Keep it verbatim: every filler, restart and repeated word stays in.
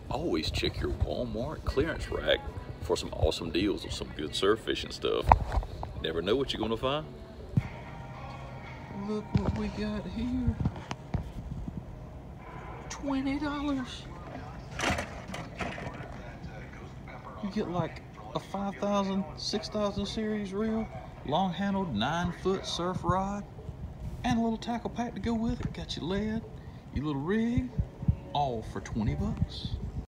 Always check your Walmart clearance rack for some awesome deals on some good surf fishing stuff. Never know what you're gonna find. Look what we got here. twenty dollars. You get like a five thousand, six thousand series reel, long handled nine foot surf rod, and a little tackle pack to go with it. Got your lead, your little rig, all for twenty bucks.